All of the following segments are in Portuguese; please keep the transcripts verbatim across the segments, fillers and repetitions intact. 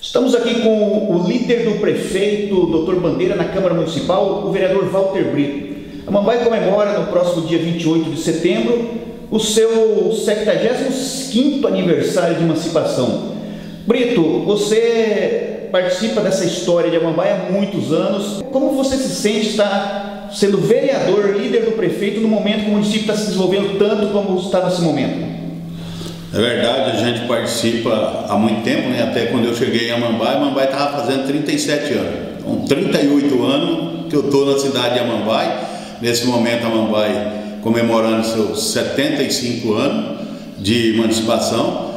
Estamos aqui com o líder do prefeito, doutor Bandeira, na Câmara Municipal, o vereador Walter Brito. A Amambai comemora no próximo dia vinte e oito de setembro o seu setagésimo quinto aniversário de emancipação. Brito, você participa dessa história de Amambai há muitos anos. Como você se sente estar sendo vereador, líder do prefeito, no momento que o município está se desenvolvendo tanto como está nesse momento? É verdade, a gente participa há muito tempo, né? Até quando eu cheguei em Amambai, Amambai estava fazendo trinta e sete anos. Então, trinta e oito anos que eu estou na cidade de Amambai. Nesse momento, Amambai comemorando seus setenta e cinco anos de emancipação.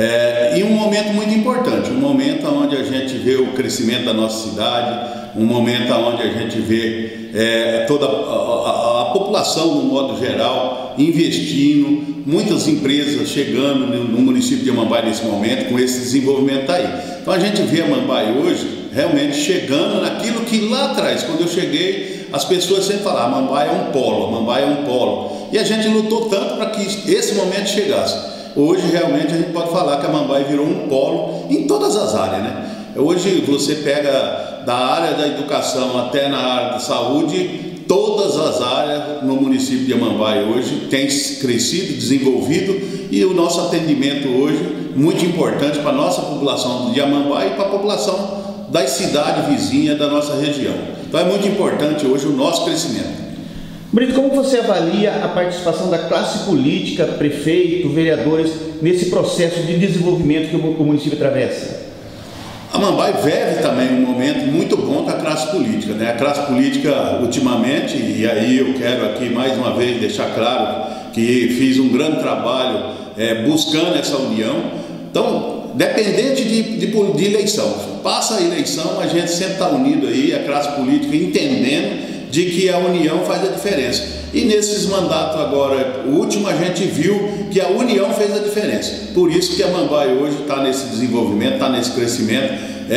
É, e um momento muito importante, um momento onde a gente vê o crescimento da nossa cidade, um momento onde a gente vê é, toda a, a, a população, no modo geral, investindo, muitas empresas chegando no, no município de Amambai nesse momento, com esse desenvolvimento aí. Então a gente vê Amambai hoje realmente chegando naquilo que lá atrás, quando eu cheguei, as pessoas sempre falavam: Amambai é um polo, Amambai é um polo. E a gente lutou tanto para que esse momento chegasse. Hoje realmente a gente pode falar que Amambai virou um polo em todas as áreas, né? Hoje você pega da área da educação até na área da saúde, todas as áreas no município de Amambai hoje têm crescido, desenvolvido, e o nosso atendimento hoje muito importante para a nossa população de Amambai e para a população das cidades vizinhas da nossa região. Então é muito importante hoje o nosso crescimento. Brito, como você avalia a participação da classe política, prefeito, vereadores, nesse processo de desenvolvimento que o município atravessa? Amambai vive também um momento muito bom com a classe política, né? A classe política ultimamente, e aí eu quero aqui mais uma vez deixar claro que fiz um grande trabalho é, buscando essa união. Então, dependente de, de, de eleição, passa a eleição, a gente sempre está unido aí, a classe política entendendo de que a união faz a diferença. E nesses mandatos agora, o último, a gente viu que a união fez a diferença. Por isso que a Amambai hoje está nesse desenvolvimento, está nesse crescimento,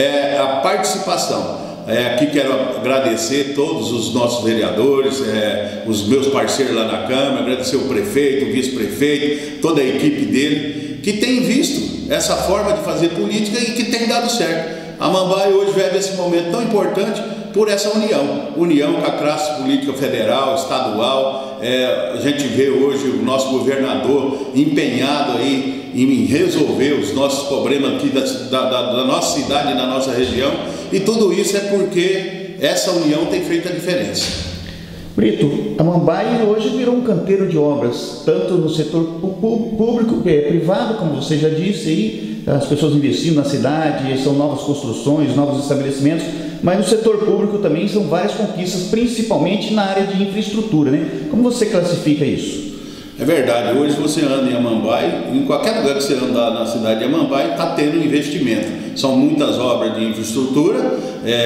é a participação. É, aqui quero agradecer todos os nossos vereadores, é, os meus parceiros lá na Câmara, agradecer o prefeito, o vice-prefeito, toda a equipe dele, que tem visto essa forma de fazer política e que tem dado certo. A Amambai hoje vive esse momento tão importante por essa união, união com a classe política federal, estadual. É, a gente vê hoje o nosso governador empenhado aí em resolver os nossos problemas aqui da, da, da nossa cidade e da nossa região, e tudo isso é porque essa união tem feito a diferença. Brito, Amambai hoje virou um canteiro de obras, tanto no setor público, privado, como você já disse aí, as pessoas investindo na cidade, são novas construções, novos estabelecimentos, mas no setor público também são várias conquistas, principalmente na área de infraestrutura, né? Como você classifica isso? É verdade, hoje você anda em Amambai, em qualquer lugar que você andar na cidade de Amambai, está tendo investimento. São muitas obras de infraestrutura,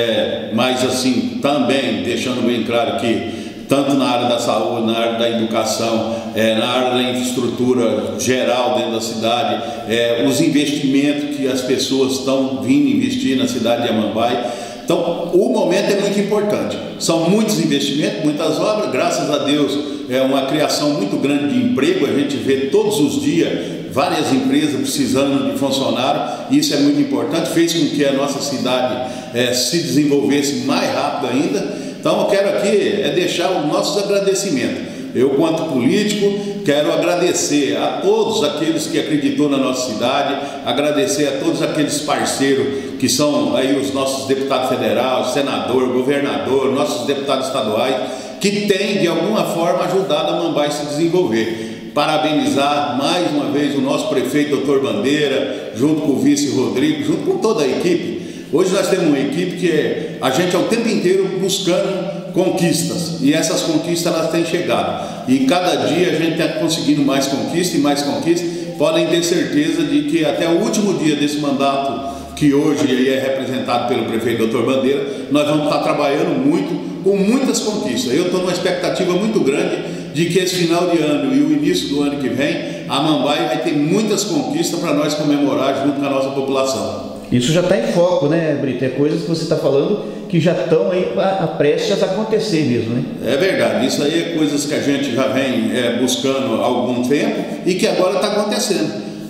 é, mas assim, também deixando bem claro que tanto na área da saúde, na área da educação, é, na área da infraestrutura geral dentro da cidade, é, os investimentos que as pessoas estão vindo investir na cidade de Amambai. Então, o momento é muito importante. São muitos investimentos, muitas obras, graças a Deus, é uma criação muito grande de emprego. A gente vê todos os dias várias empresas precisando de funcionário, e isso é muito importante, fez com que a nossa cidade é, se desenvolvesse mais rápido ainda. Então eu quero aqui é deixar os nossos agradecimentos. Eu, quanto político, quero agradecer a todos aqueles que acreditou na nossa cidade, agradecer a todos aqueles parceiros que são aí os nossos deputados federais, senador, governador, nossos deputados estaduais, que têm de alguma forma ajudado a Amambai a se desenvolver. Parabenizar mais uma vez o nosso prefeito, doutor Bandeira, junto com o vice Rodrigo, junto com toda a equipe. Hoje nós temos uma equipe que é, a gente é o tempo inteiro buscando conquistas, e essas conquistas elas têm chegado, e cada dia a gente está conseguindo mais conquistas e mais conquistas. Podem ter certeza de que até o último dia desse mandato, que hoje aí é representado pelo prefeito doutor Bandeira, nós vamos estar trabalhando muito, com muitas conquistas. Eu estou numa expectativa muito grande de que esse final de ano e o início do ano que vem, a Amambai vai ter muitas conquistas para nós comemorar junto com a nossa população. Isso já está em foco, né, Brito? É coisas que você está falando que já estão aí a, a prestes a acontecer mesmo, né? É verdade, isso aí é coisas que a gente já vem é, buscando há algum tempo e que agora está acontecendo.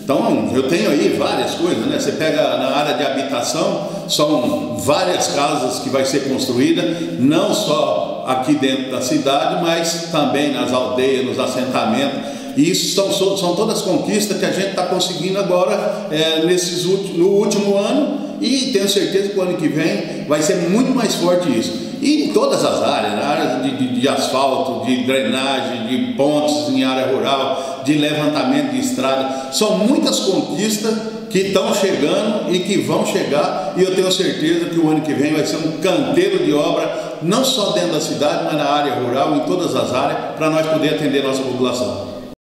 Então, eu tenho aí várias coisas, né? Você pega na área de habitação, são várias casas que vai ser construída, não só aqui dentro da cidade, mas também nas aldeias, nos assentamentos. E isso são, são todas conquistas que a gente está conseguindo agora é, nesses, no último ano, e tenho certeza que o ano que vem vai ser muito mais forte isso. E em todas as áreas, na área de, de, de asfalto, de drenagem, de pontes em área rural, de levantamento de estrada, são muitas conquistas que estão chegando e que vão chegar, e eu tenho certeza que o ano que vem vai ser um canteiro de obra, não só dentro da cidade, mas na área rural, em todas as áreas, para nós poder atender a nossa população.